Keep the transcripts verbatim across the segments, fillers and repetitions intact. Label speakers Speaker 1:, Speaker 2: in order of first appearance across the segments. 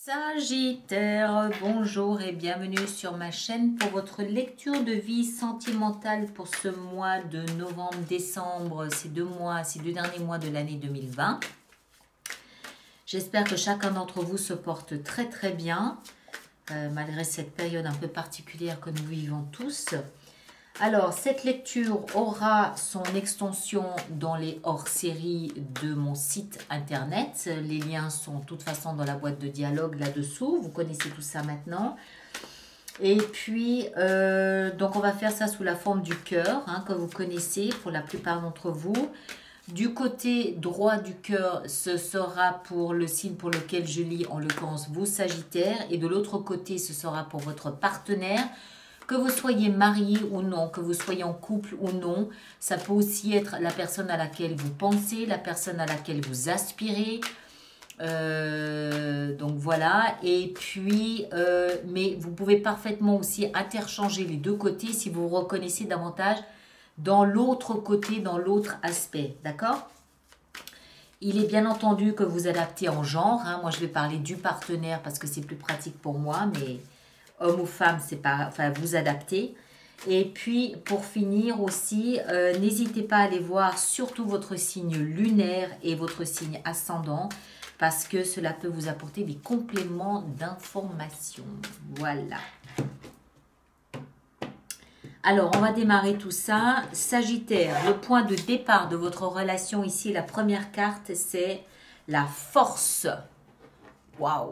Speaker 1: Sagittaire, bonjour et bienvenue sur ma chaîne pour votre lecture de vie sentimentale pour ce mois de novembre-décembre, ces deux mois, ces deux derniers mois de l'année deux mille vingt. J'espère que chacun d'entre vous se porte très très bien, euh, malgré cette période un peu particulière que nous vivons tous. Alors, cette lecture aura son extension dans les hors-séries de mon site internet. Les liens sont de toute façon dans la boîte de dialogue là-dessous. Vous connaissez tout ça maintenant. Et puis, euh, donc on va faire ça sous la forme du cœur, hein, que vous connaissez pour la plupart d'entre vous. Du côté droit du cœur, ce sera pour le signe pour lequel je lis, en l'occurrence vous, Sagittaire. Et de l'autre côté, ce sera pour votre partenaire. Que vous soyez marié ou non, que vous soyez en couple ou non, ça peut aussi être la personne à laquelle vous pensez, la personne à laquelle vous aspirez. Euh, donc voilà, et puis, euh, mais vous pouvez parfaitement aussi interchanger les deux côtés si vous vous reconnaissez davantage dans l'autre côté, dans l'autre aspect, d'accord? Il est bien entendu que vous adaptez en genre, hein. Moi je vais parler du partenaire parce que c'est plus pratique pour moi, mais... homme ou femme, c'est pas, enfin, vous adaptez. Et puis, pour finir aussi, euh, n'hésitez pas à aller voir surtout votre signe lunaire et votre signe ascendant, parce que cela peut vous apporter des compléments d'information. Voilà. Alors, on va démarrer tout ça. Sagittaire, le point de départ de votre relation ici, la première carte, c'est la force. Waouh!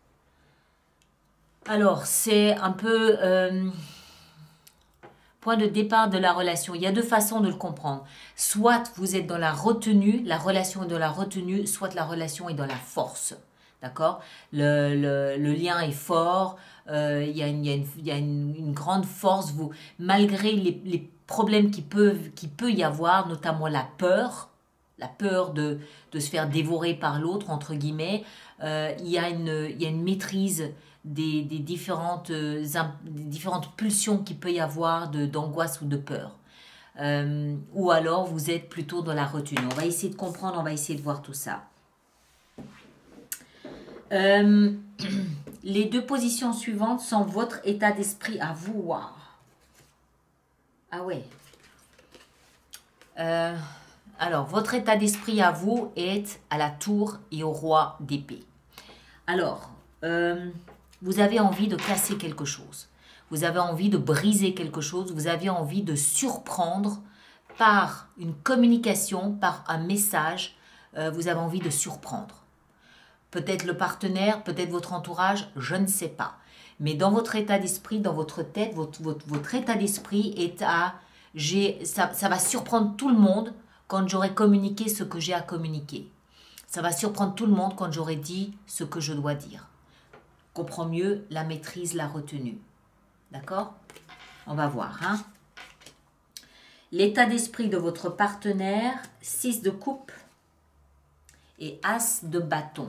Speaker 1: Alors, c'est un peu euh, point de départ de la relation. Il y a deux façons de le comprendre. Soit vous êtes dans la retenue, la relation est dans la retenue, soit la relation est dans la force. D'accord? le, le, le lien est fort, euh, il y a, une, il y a, une, il y a une, une grande force. Vous, malgré les, les problèmes qui peuvent, qui peut y avoir, notamment la peur, la peur de, de se faire dévorer par l'autre, entre guillemets, euh, il, y a une, il y a une maîtrise Des, des, différentes, euh, des différentes pulsions qu'il peut y avoir d'angoisse ou de peur. Euh, ou alors vous êtes plutôt dans la retenue. On va essayer de comprendre, on va essayer de voir tout ça. Euh, les deux positions suivantes sont votre état d'esprit à vous. Wow. Ah ouais. Euh, alors, votre état d'esprit à vous est à la tour et au roi d'épée. Alors, euh, vous avez envie de casser quelque chose. Vous avez envie de briser quelque chose. Vous avez envie de surprendre par une communication, par un message. Euh, vous avez envie de surprendre. Peut-être le partenaire, peut-être votre entourage, je ne sais pas. Mais dans votre état d'esprit, dans votre tête, votre, votre, votre état d'esprit est à... Ça, ça va surprendre tout le monde quand j'aurai communiqué ce que j'ai à communiquer. Ça va surprendre tout le monde quand j'aurai dit ce que je dois dire. Comprend mieux la maîtrise, la retenue. D'accord? On va voir. Hein? L'état d'esprit de votre partenaire, six de coupe et as de bâton.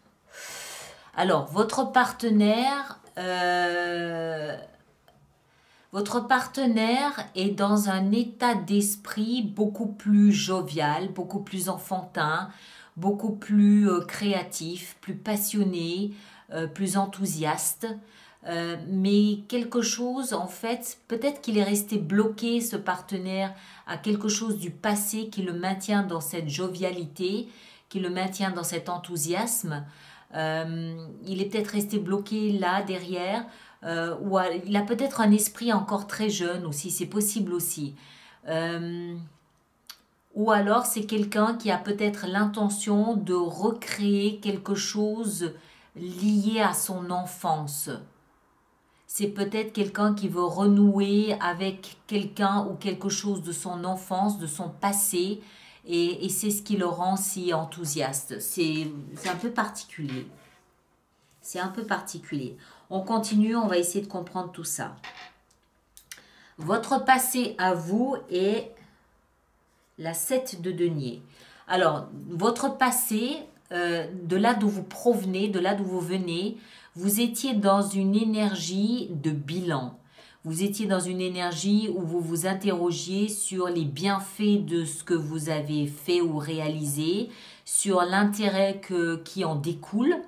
Speaker 1: Alors, votre partenaire, euh, votre partenaire est dans un état d'esprit beaucoup plus jovial, beaucoup plus enfantin, beaucoup plus euh, créatif, plus passionné, Euh, plus enthousiaste, euh, mais quelque chose en fait, peut-être qu'il est resté bloqué, ce partenaire, à quelque chose du passé qui le maintient dans cette jovialité, qui le maintient dans cet enthousiasme. Euh, il est peut-être resté bloqué là, derrière, euh, ou à, il a peut-être un esprit encore très jeune aussi, c'est possible aussi. Euh, ou alors c'est quelqu'un qui a peut-être l'intention de recréer quelque chose lié à son enfance. C'est peut-être quelqu'un qui veut renouer avec quelqu'un ou quelque chose de son enfance, de son passé, et, et c'est ce qui le rend si enthousiaste. C'est un peu particulier. C'est un peu particulier. On continue, on va essayer de comprendre tout ça. Votre passé à vous est la sept de denier. Alors, votre passé... Euh, de là d'où vous provenez, de là d'où vous venez, vous étiez dans une énergie de bilan. Vous étiez dans une énergie où vous vous interrogiez sur les bienfaits de ce que vous avez fait ou réalisé, sur l'intérêt qui en découle,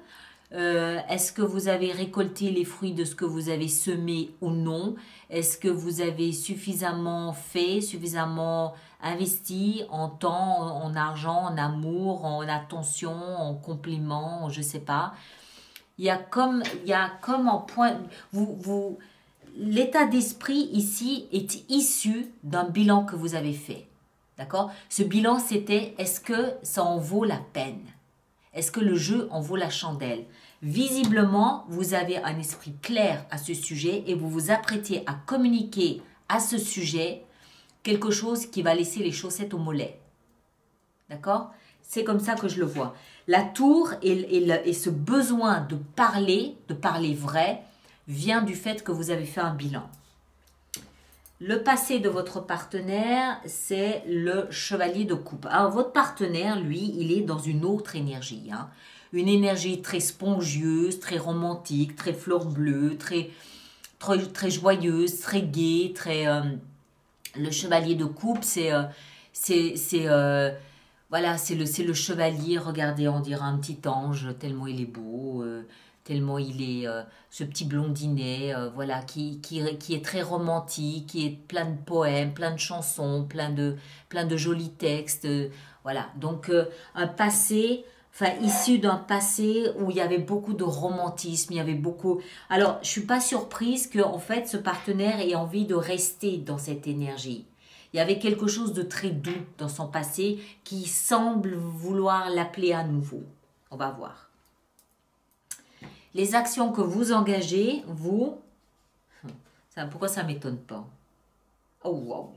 Speaker 1: Euh, Est-ce que vous avez récolté les fruits de ce que vous avez semé ou non? Est-ce que vous avez suffisamment fait, suffisamment investi en temps, en argent, en amour, en attention, en compliments, je ne sais pas. Il y a comme, il y a comme en point, vous, vous, l'état d'esprit ici est issu d'un bilan que vous avez fait. D'accord? Ce bilan, c'était, est-ce que ça en vaut la peine? Est-ce que le jeu en vaut la chandelle? Visiblement, vous avez un esprit clair à ce sujet et vous vous apprêtez à communiquer à ce sujet quelque chose qui va laisser les chaussettes au mollet. D'accord? C'est comme ça que je le vois. La tour et, et, le, et ce besoin de parler, de parler vrai, vient du fait que vous avez fait un bilan. Le passé de votre partenaire, c'est le chevalier de coupe. Alors, votre partenaire, lui, il est dans une autre énergie. Hein. Une énergie très spongieuse, très romantique, très fleur bleue, très, très, très joyeuse, très gaie. Très, euh, le chevalier de coupe, c'est... Euh, c'est, c'est euh, voilà, c'est le, c'est le chevalier, regardez, on dirait un petit ange, tellement il est beau, euh, tellement il est, euh, ce petit blondinet, euh, voilà, qui, qui, qui est très romantique, qui est plein de poèmes, plein de chansons, plein de, plein de jolis textes, euh, voilà. Donc, euh, un passé, enfin, issu d'un passé où il y avait beaucoup de romantisme, il y avait beaucoup... Alors, je suis pas surprise que, en fait, ce partenaire ait envie de rester dans cette énergie. Il y avait quelque chose de très doux dans son passé qui semble vouloir l'appeler à nouveau. On va voir. Les actions que vous engagez, vous... Ça, pourquoi ça ne m'étonne pas? Oh, wow.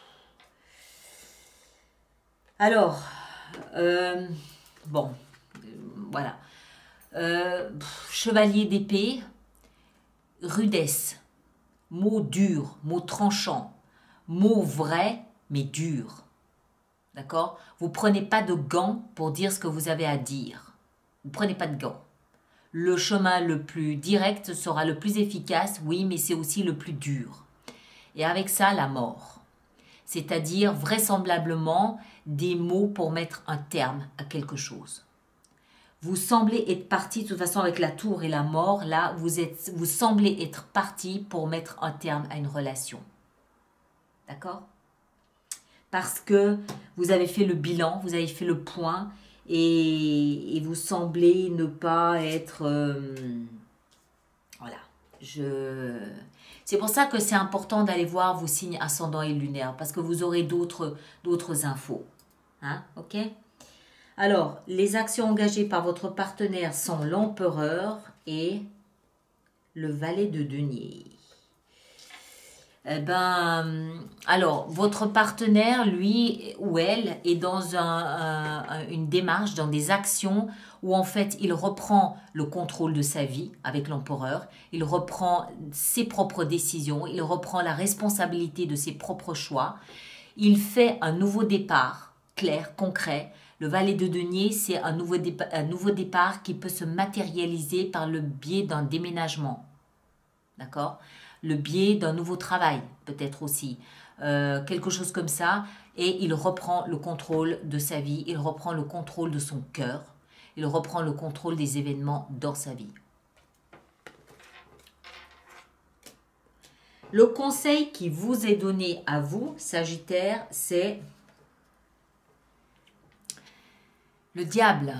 Speaker 1: Alors, euh, bon, euh, voilà. Euh, pff, chevalier d'épée, rudesse, mot dur, mot tranchant. Mot vrai, mais dur. D'accord? Vous ne prenez pas de gants pour dire ce que vous avez à dire. Vous ne prenez pas de gants. Le chemin le plus direct sera le plus efficace, oui, mais c'est aussi le plus dur. Et avec ça, la mort. C'est-à-dire, vraisemblablement, des mots pour mettre un terme à quelque chose. Vous semblez être parti, de toute façon, avec la tour et la mort, là, vous, êtes, vous semblez être parti pour mettre un terme à une relation. D'accord? Parce que vous avez fait le bilan, vous avez fait le point et, et vous semblez ne pas être... Euh, voilà. Je... C'est pour ça que c'est important d'aller voir vos signes ascendants et lunaires parce que vous aurez d'autres d'autres infos. Hein? Ok? Alors, les actions engagées par votre partenaire sont l'empereur et le valet de denier. Eh ben, alors, votre partenaire, lui ou elle, est dans un, un, une démarche, dans des actions où en fait, il reprend le contrôle de sa vie avec l'empereur, il reprend ses propres décisions, il reprend la responsabilité de ses propres choix, il fait un nouveau départ, clair, concret. Le valet de denier, c'est un nouveau, dépa- un nouveau départ qui peut se matérialiser par le biais d'un déménagement. D'accord ? Le biais d'un nouveau travail, peut-être aussi, euh, quelque chose comme ça, et il reprend le contrôle de sa vie, il reprend le contrôle de son cœur, il reprend le contrôle des événements dans sa vie. Le conseil qui vous est donné à vous, Sagittaire, c'est le diable.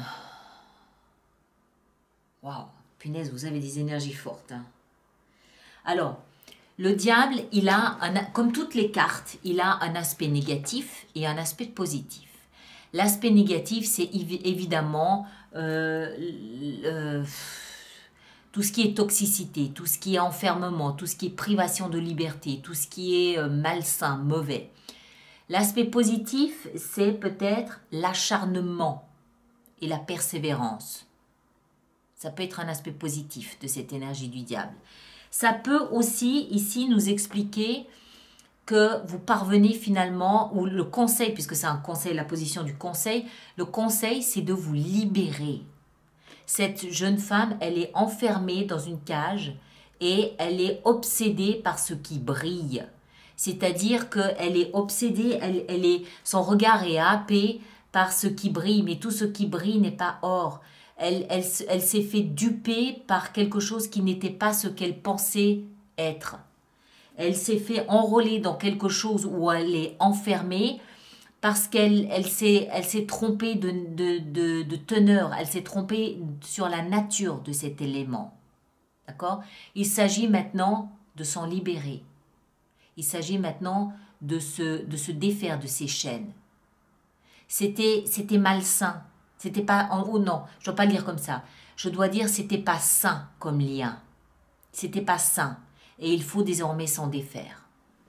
Speaker 1: Waouh, punaise, vous avez des énergies fortes. Hein. Alors, le diable, il a, un, comme toutes les cartes, il a un aspect négatif et un aspect positif. L'aspect négatif, c'est évidemment euh, euh, tout ce qui est toxicité, tout ce qui est enfermement, tout ce qui est privation de liberté, tout ce qui est euh, malsain, mauvais. L'aspect positif, c'est peut-être l'acharnement et la persévérance. Ça peut être un aspect positif de cette énergie du diable. Ça peut aussi, ici, nous expliquer que vous parvenez finalement, ou le conseil, puisque c'est un conseil, la position du conseil, le conseil, c'est de vous libérer. Cette jeune femme, elle est enfermée dans une cage et elle est obsédée par ce qui brille. C'est-à-dire qu'elle est obsédée, elle, elle est, son regard est happé par ce qui brille, mais tout ce qui brille n'est pas or. Elle, elle, elle s'est fait duper par quelque chose qui n'était pas ce qu'elle pensait être. Elle s'est fait enrôler dans quelque chose où elle est enfermée parce qu'elle elle s'est elle s'est trompée de, de, de, de teneur, elle s'est trompée sur la nature de cet élément. D'accord? Il s'agit maintenant de s'en libérer. Il s'agit maintenant de se, de se défaire de ces chaînes. C'était c'était malsain. C'était pas... Oh non, je ne dois pas lire comme ça. Je dois dire c'était pas sain comme lien. C'était pas sain. Et il faut désormais s'en défaire.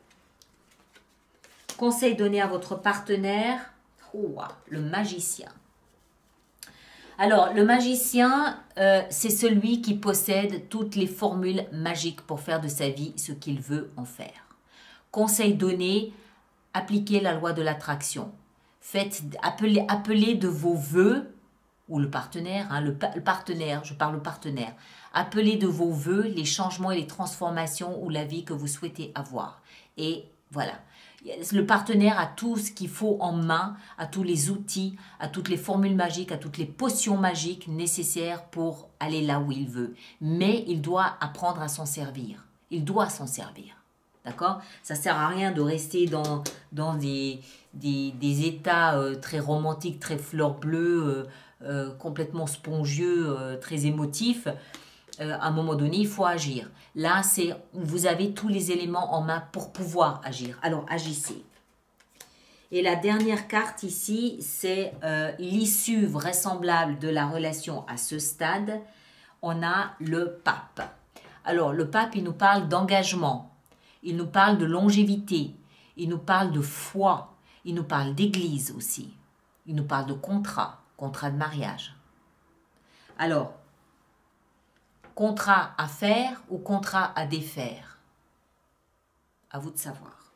Speaker 1: Conseil donné à votre partenaire. Oh, le magicien. Alors, le magicien, euh, c'est celui qui possède toutes les formules magiques pour faire de sa vie ce qu'il veut en faire. Conseil donné, appliquez la loi de l'attraction. Faites, appelez, appelez de vos voeux, ou le partenaire, hein, le, le partenaire, je parle au partenaire, appelez de vos voeux les changements et les transformations ou la vie que vous souhaitez avoir. Et voilà. Le partenaire a tout ce qu'il faut en main, a tous les outils, a toutes les formules magiques, a toutes les potions magiques nécessaires pour aller là où il veut. Mais il doit apprendre à s'en servir. Il doit s'en servir. D'accord? Ça ne sert à rien de rester dans, dans des, des, des états euh, très romantiques, très fleurs bleues, euh, euh, complètement spongieux, euh, très émotifs. Euh, à un moment donné, il faut agir. Là, c'est vous avez tous les éléments en main pour pouvoir agir. Alors, agissez. Et la dernière carte ici, c'est euh, l'issue vraisemblable de la relation à ce stade. On a le pape. Alors, le pape, il nous parle d'engagement. Il nous parle de longévité. Il nous parle de foi. Il nous parle d'église aussi. Il nous parle de contrat, contrat de mariage. Alors, contrat à faire ou contrat à défaire? À vous de savoir.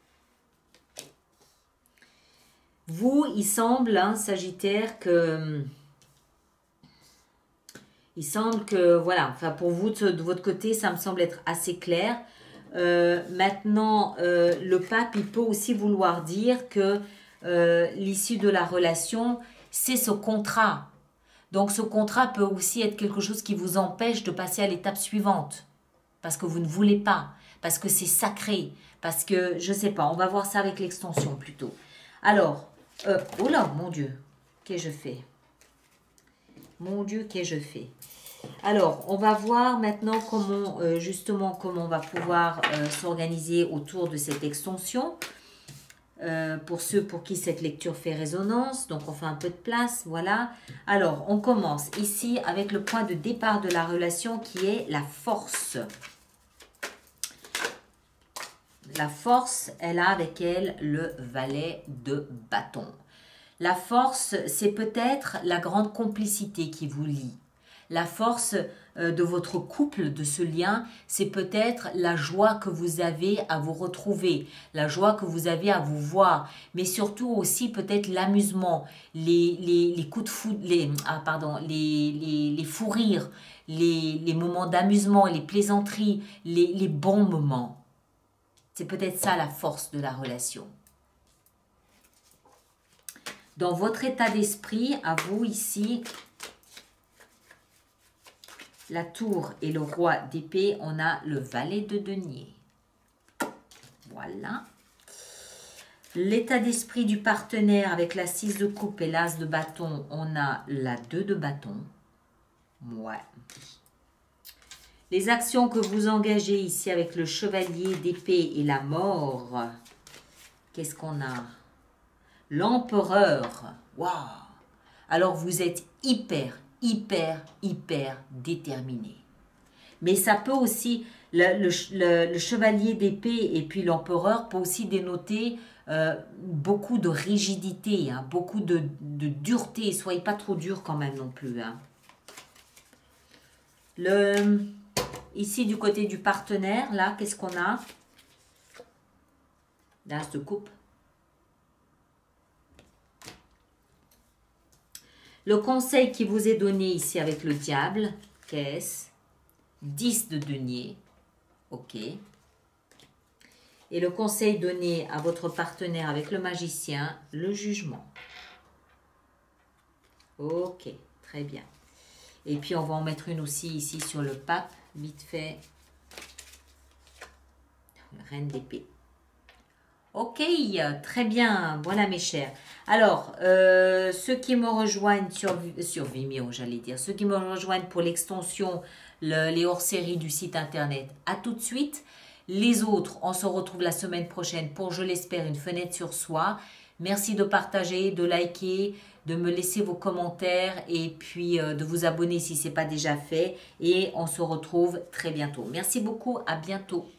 Speaker 1: Vous, il semble, hein, Sagittaire, que... Il semble que, voilà, enfin pour vous, de, de votre côté, ça me semble être assez clair. Euh, maintenant, euh, le pape, il peut aussi vouloir dire que euh, l'issue de la relation, c'est ce contrat. Donc, ce contrat peut aussi être quelque chose qui vous empêche de passer à l'étape suivante. Parce que vous ne voulez pas. Parce que c'est sacré. Parce que, je ne sais pas, on va voir ça avec l'extension plutôt. Alors, euh, oh là, mon Dieu, qu'ai-je fait? Mon Dieu, qu'ai-je fait? Alors, on va voir maintenant comment, euh, justement, comment on va pouvoir euh, s'organiser autour de cette extension. Euh, pour ceux pour qui cette lecture fait résonance. Donc, on fait un peu de place, voilà. Alors, on commence ici avec le point de départ de la relation qui est la force. La force, elle a avec elle le valet de bâton. La force, c'est peut-être la grande complicité qui vous lie. La force euh, de votre couple, de ce lien, c'est peut-être la joie que vous avez à vous retrouver, la joie que vous avez à vous voir, mais surtout aussi peut-être l'amusement, les, les, les coups de foudre, les, ah, pardon, les, les, les fous rires, les, les moments d'amusement, les plaisanteries, les, les bons moments. C'est peut-être ça la force de la relation. Dans votre état d'esprit, à vous ici, la tour et le roi d'épée, on a le valet de denier. Voilà. L'état d'esprit du partenaire avec la six de coupe et l'as de bâton, on a la deux de bâton. Ouais. Les actions que vous engagez ici avec le chevalier d'épée et la mort, qu'est-ce qu'on a? L'empereur. Waouh! Alors vous êtes hyper, hyper, hyper déterminé. Mais ça peut aussi, le, le, le, le chevalier d'épée et puis l'empereur peut aussi dénoter euh, beaucoup de rigidité, hein, beaucoup de, de dureté. Soyez pas trop dur quand même non plus. Hein. Le, ici du côté du partenaire, là, qu'est-ce qu'on a? L'as de coupe. Le conseil qui vous est donné ici avec le diable, qu'est-ce? dix de denier. Ok. Et le conseil donné à votre partenaire avec le magicien, le jugement. Ok, très bien. Et puis, on va en mettre une aussi ici sur le pape, vite fait. Reine d'épée. Ok, très bien. Voilà mes chers. Alors, euh, ceux qui me rejoignent sur, sur Vimeo, j'allais dire, ceux qui me rejoignent pour l'extension, le, les hors-séries du site internet, à tout de suite. Les autres, on se retrouve la semaine prochaine pour, je l'espère, une fenêtre sur soi. Merci de partager, de liker, de me laisser vos commentaires et puis euh, de vous abonner si ce n'est pas déjà fait. Et on se retrouve très bientôt. Merci beaucoup, à bientôt.